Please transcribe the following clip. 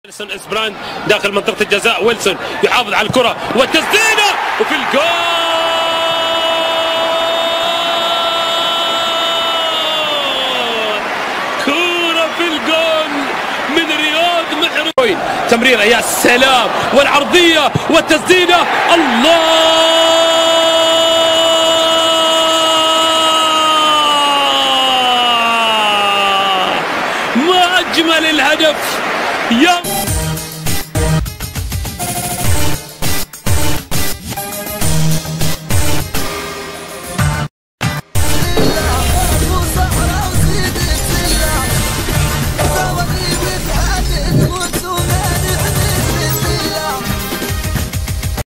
ويلسون اسبراند داخل منطقة الجزاء. ويلسون يحافظ على الكرة والتسديدة وفي الجول. كرة في الجول من رياض محرز. تمريرة يا سلام والعرضية والتسديدة. الله ما أجمل الهدف يا